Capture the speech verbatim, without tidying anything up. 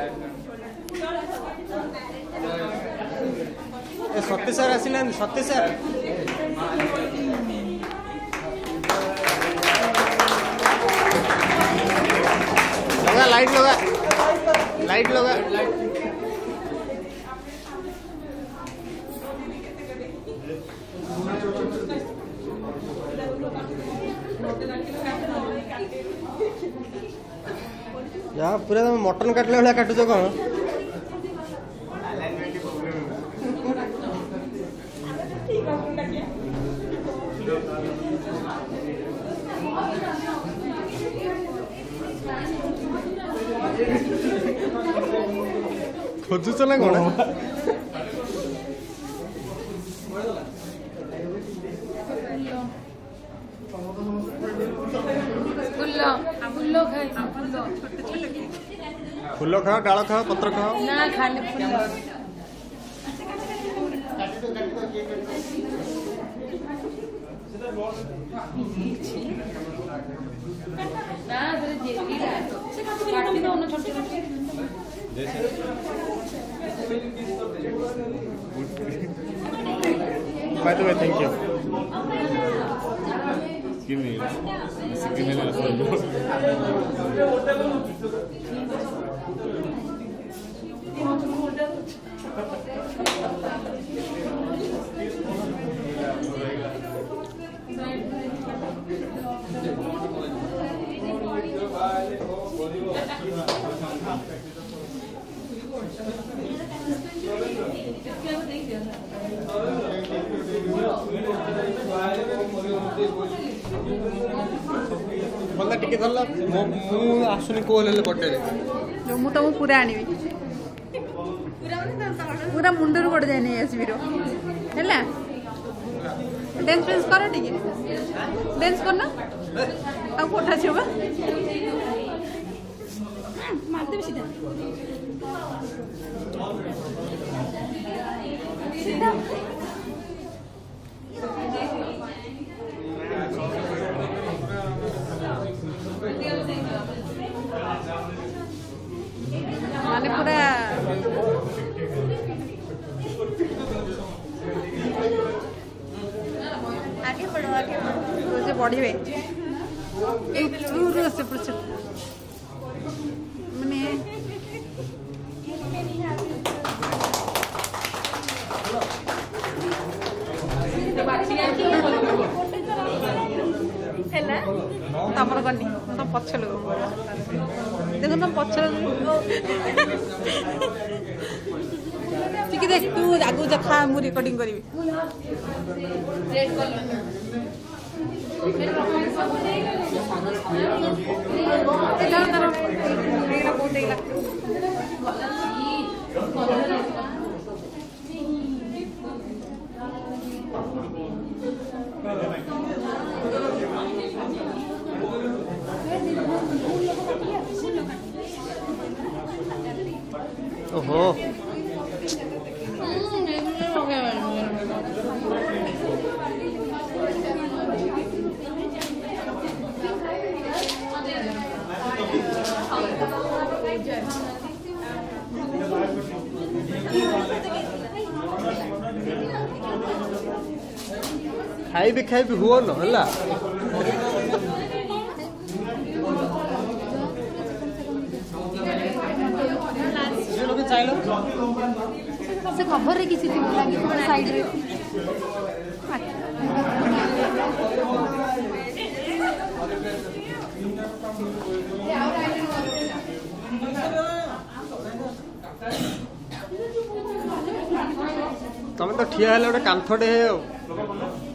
सत्य सर आसिना सत्य सर लगा लाइट लगा लाइट लगा या पूरा तुम मटन काटले वाला काटुछ कौन खोजुच ना कौन फूल खाओ डाल खाओ पत्र खाओ ना खाली फूल By the way, thank you. Give me. Give me that. भला टिके धरला मु आसुनी को लेले बर्थडे रे जो मु तुम पूरा आनिबी पूरा मुंडर पड़ जाए नहीं आसबीरो हैला डांस डांस करो टिके डांस करना आ फोटा छबा मार दे सीधा सीधा माने पूरा आगे बढ़ो आगे बढ़ो से बढ़िबे एक दूर से पूछ माने हैला तमर गनी तो पछल देखो तुम पछल ठीक देख तू आगु देखा मु रिकॉर्डिंग करबी रेड कलर एला तार एला कोन देला ओहो खाई भी खाई भी हुआ न हला जे लोग चाइलो से खबर रे किसी दिन लागी साइड रे तमें तो ठिया हेले गोटे कांथटे हे